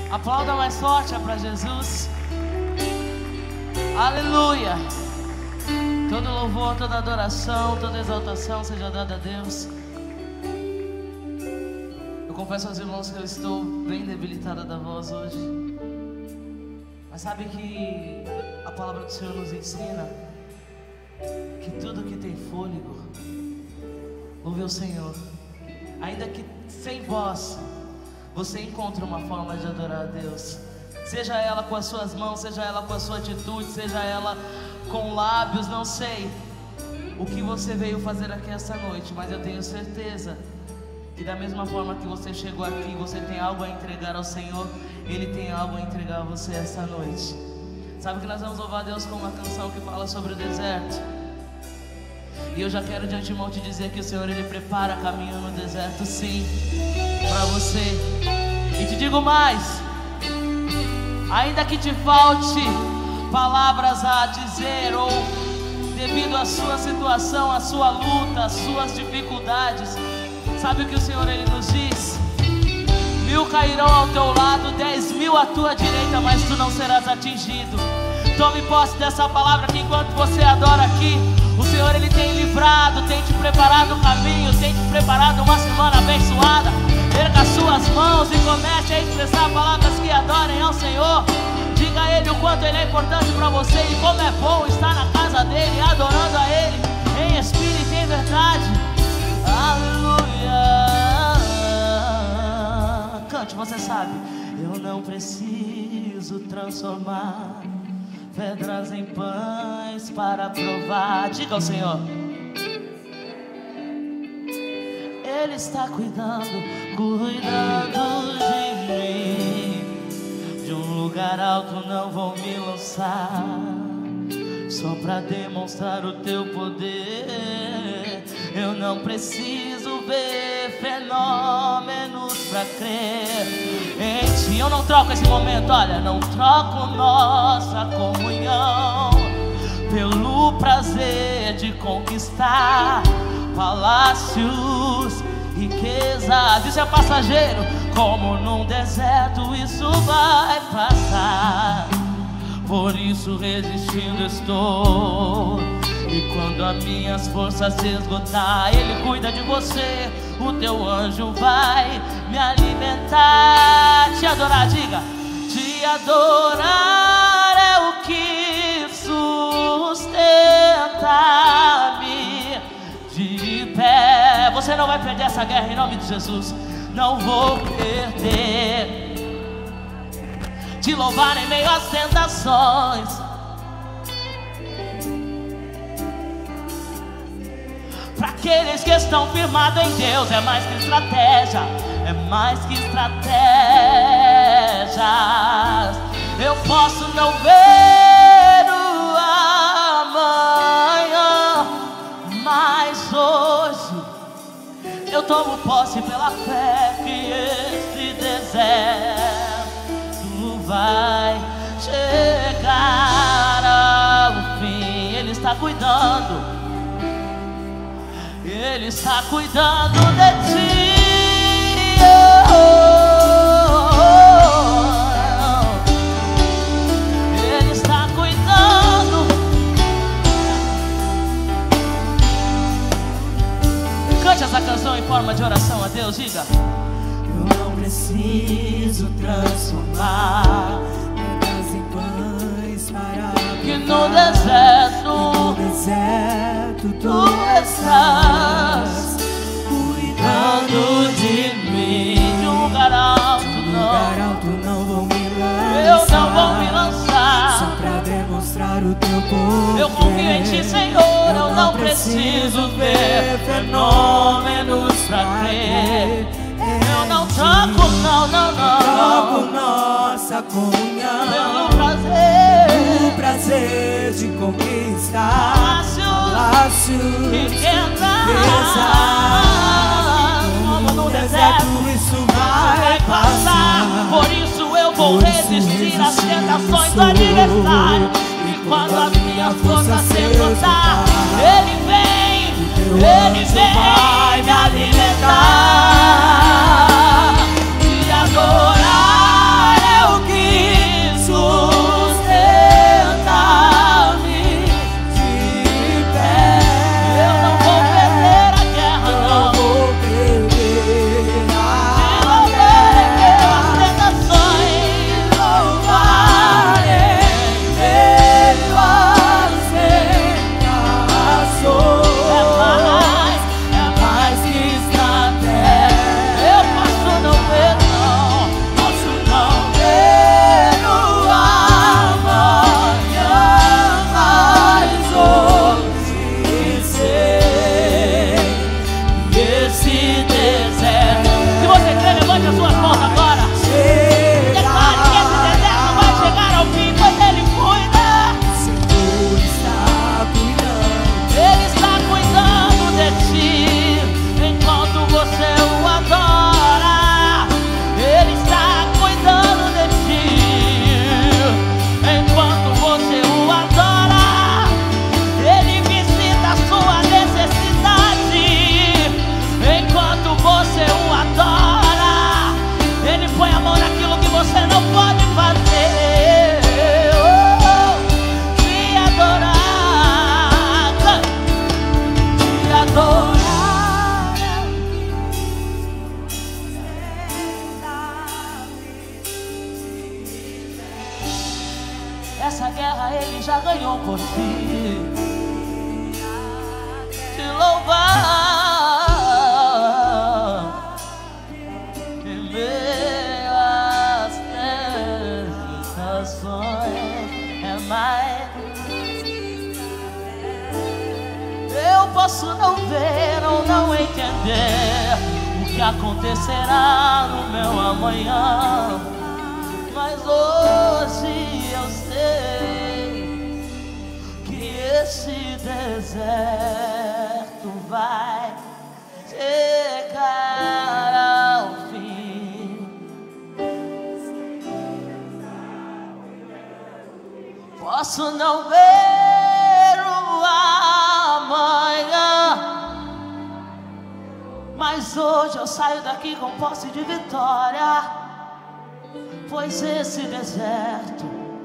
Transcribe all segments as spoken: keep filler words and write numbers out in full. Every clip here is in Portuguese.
Aplauda mais forte para Jesus. Aleluia. Todo louvor, toda adoração, toda exaltação seja dada a Deus. Eu confesso aos irmãos que eu estou bem debilitada da voz hoje. Mas sabe que a palavra do Senhor nos ensina que tudo que tem fôlego, louve o Senhor. Ainda que sem voz, você encontra uma forma de adorar a Deus. Seja ela com as suas mãos, seja ela com a sua atitude, seja ela com lábios, não sei o que você veio fazer aqui essa noite, mas eu tenho certeza que da mesma forma que você chegou aqui, você tem algo a entregar ao Senhor. Ele tem algo a entregar a você essa noite. Sabe que nós vamos louvar a Deus com uma canção que fala sobre o deserto. E eu já quero de antemão te dizer que o Senhor, Ele prepara caminho no deserto, sim, para você. E te digo mais, ainda que te falte palavras a dizer, ou devido à sua situação, à sua luta, às suas dificuldades, sabe o que o Senhor, Ele nos diz? Mil cairão ao teu lado, dez mil à tua direita, mas tu não serás atingido. Tome posse dessa palavra, que enquanto você adora aqui, o Senhor, Ele tem livrado, tem te preparado o caminho, tem te preparado uma semana abençoada. Erga as suas mãos e comece a expressar palavras que adorem ao Senhor. Diga a Ele o quanto Ele é importante para você e como é bom estar na casa dEle, adorando a Ele em espírito e em verdade. Aleluia. Cante, você sabe. Eu não preciso transformar pedras em pães para provar. Diga ao Senhor. Ele está cuidando, cuidando de mim. De um lugar alto não vou me lançar, só para demonstrar o teu poder. Eu não preciso ver fenômenos para crer em ti. Eu não troco esse momento, olha, não troco nossa comunhão pelo prazer de conquistar palácios, riquezas. Isso é passageiro, como num deserto isso vai passar. Por isso resistindo estou. E quando as minhas forças se esgotar, Ele cuida de você. O teu anjo vai me alimentar. Te adorar, diga. Te adorar é o que sustenta-me de pé. Você não vai perder essa guerra em nome de Jesus. Não vou perder. Te louvar em meio às tentações. Para aqueles que estão firmados em Deus, é mais que estratégia, é mais que estratégias. Eu posso não ver o amanhã, mas hoje eu tomo posse pela fé que esse deserto vai chegar ao fim. Ele está cuidando. Ele está cuidando de ti. Oh, oh, oh. Ele está cuidando. Cante essa canção em forma de oração a Deus, diga. Eu não preciso transformar pedras em pães para que no deserto, no deserto tu estás cuidando de mim. De um lugar alto não, lugar alto não vou me lançar. Eu não vou me lançar, só pra demonstrar o teu poder. Eu confio em ti, Senhor. Eu, eu não preciso ver fenômenos pra crer. Eu não troco, não, não, não, troco nossa comunhão pelo prazer, o prazer de conquistar palácios, riquezas. Como no deserto isso vai passar. Por isso eu vou resistir às tentações do adversário. E quando as minhas forças se esgotar, Ele vem, Ele vem me alimentar. Te adorar é o vitória Ele já ganhou por ti. Te louvar em meio às tentações é mais. Eu posso não ver ou não entender o que acontecerá no meu amanhã, mas hoje eu sei que esse deserto vai chegar ao fim. Posso não ver o amanhã, mas hoje eu saio daqui com posse de vitória, pois esse deserto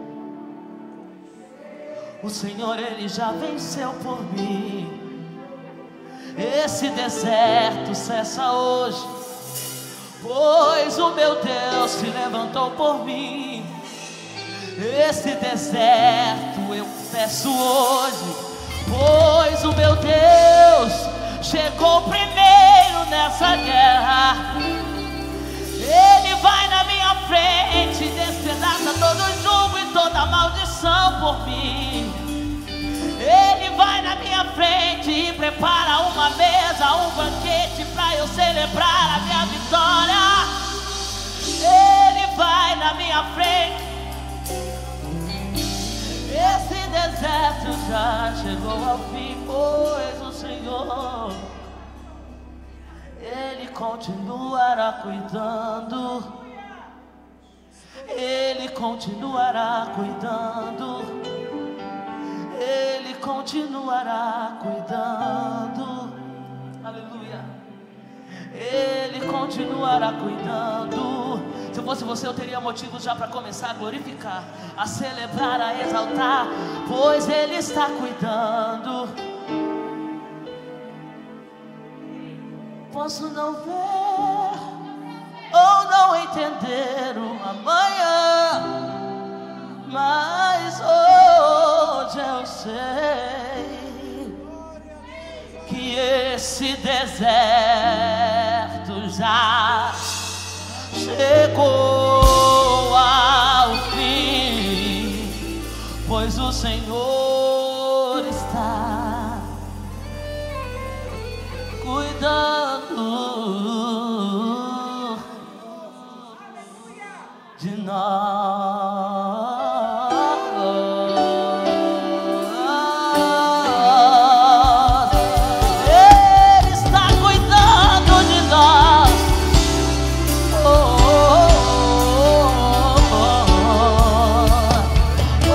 o Senhor Ele já venceu por mim. Esse deserto cessa hoje, pois o meu Deus se levantou por mim. Esse deserto eu peço hoje, pois o meu Deus chegou primeiro nessa guerra. Ele vai na minha frente, despedaça todo jugo e toda maldição por mim. Ele vai na minha frente e prepara uma mesa, um banquete para eu celebrar a minha vitória. Ele vai na minha frente. Esse deserto já chegou ao fim, pois o Senhor Ele continuará cuidando. Ele continuará cuidando. Ele continuará cuidando. Aleluia. Ele continuará cuidando. Se eu fosse você, eu teria motivos já para começar a glorificar, a celebrar, a exaltar, pois Ele está cuidando. Posso não ver ou não entender o amanhã, mas hoje eu sei que esse deserto já chegou ao fim, pois o Senhor está cuidando de nós. Ele está cuidando de nós. Oh, oh, oh, oh,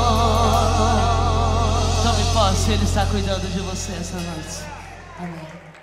Tome posse, Ele está cuidando de você essa noite. Amém.